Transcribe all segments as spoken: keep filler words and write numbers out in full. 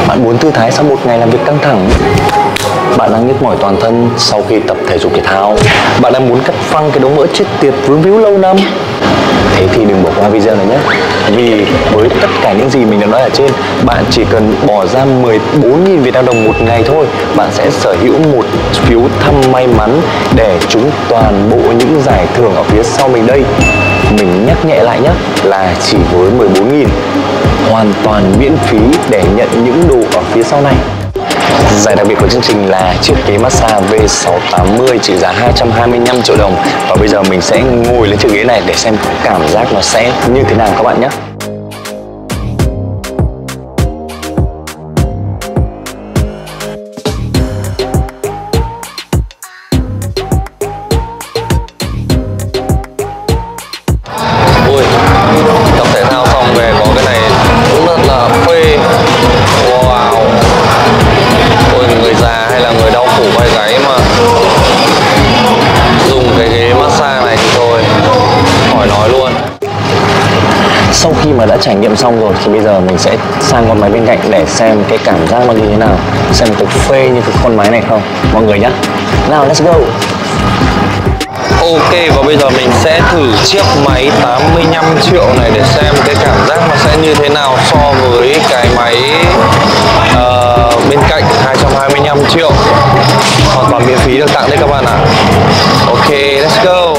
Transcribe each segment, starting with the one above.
Bạn muốn thư thái sau một ngày làm việc căng thẳng? Bạn đang nhức mỏi toàn thân sau khi tập thể dục thể thao? Bạn đang muốn cắt phăng cái đống mỡ chết tiệt vướng víu lâu năm? Thế thì đừng bỏ qua video này nhé. Vì với tất cả những gì mình đã nói ở trên, bạn chỉ cần bỏ ra mười bốn nghìn Việt Nam đồng một ngày thôi, bạn sẽ sở hữu một phiếu thăm may mắn để trúng toàn bộ những giải thưởng ở phía sau mình đây. Mình nhắc nhẹ lại nhé, là chỉ với mười bốn nghìn, hoàn toàn miễn phí để nhận những đồ ở phía sau này. Giải đặc biệt của chương trình là chiếc ghế massage V sáu tám mươi trị giá hai trăm hai mươi lăm triệu đồng. Và bây giờ mình sẽ ngồi lên chiếc ghế này để xem cảm giác nó sẽ như thế nào các bạn nhé. Ui, tập thể thao xong về có cái này cũng rất là phê. Wow. Ôi, người già hay là người đau cổ vai gáy mà dùng cái ghế massage này thì thôi, khỏi nói luôn. Sau khi mà đã trải nghiệm xong rồi thì bây giờ mình sẽ sang con máy bên cạnh để xem cái cảm giác nó như thế nào, xem có phê như cái con máy này không mọi người nhé. Nào, let's go. Ok, và bây giờ mình sẽ thử chiếc máy tám mươi lăm triệu này để xem cái cảm giác nó sẽ như thế nào so với cái máy uh, bên cạnh hai trăm hai mươi lăm triệu. Hoàn toàn miễn phí được tặng đấy các bạn ạ. Ok, let's go.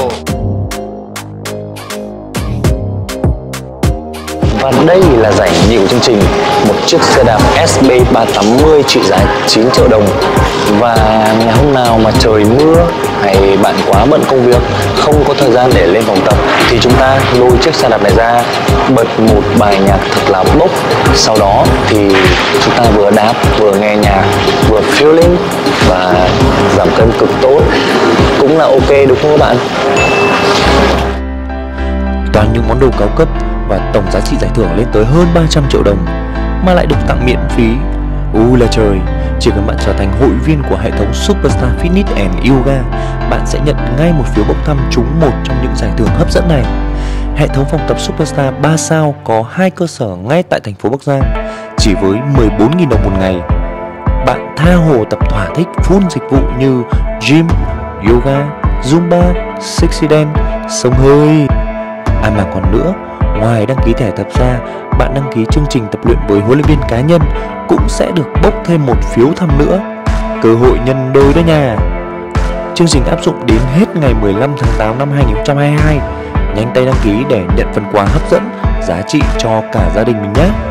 Và đây là giải nhì của chương trình, một chiếc xe đạp S B ba tám mươi trị giá chín triệu đồng. Và ngày hôm nào mà trời mưa hay bạn quá bận công việc, không có thời gian để lên phòng tập, thì chúng ta lôi chiếc xe đạp này ra, bật một bài nhạc thật là bốc. Sau đó thì chúng ta vừa đạp, vừa nghe nhạc, vừa feeling và giảm cân cực tốt. Cũng là ok đúng không các bạn? Toàn những món đồ cao cấp và tổng giá trị giải thưởng lên tới hơn ba trăm triệu đồng mà lại được tặng miễn phí. U là trời, chỉ cần bạn trở thành hội viên của hệ thống Superstar Fitness and Yoga, bạn sẽ nhận ngay một phiếu bốc thăm trúng một trong những giải thưởng hấp dẫn này. Hệ thống phòng tập Superstar ba sao có hai cơ sở ngay tại thành phố Bắc Giang, chỉ với mười bốn nghìn đồng một ngày. Bạn tha hồ tập thỏa thích full dịch vụ như gym, yoga, zumba, sexy dance, xông hơi. À mà còn nữa, ngoài đăng ký thẻ tập ra, bạn đăng ký chương trình tập luyện với huấn luyện viên cá nhân cũng sẽ được bốc thêm một phiếu thăm nữa. Cơ hội nhân đôi đó nha. Chương trình áp dụng đến hết ngày mười lăm tháng tám năm hai nghìn không trăm hai mươi hai. Nhanh tay đăng ký để nhận phần quà hấp dẫn, giá trị cho cả gia đình mình nhé.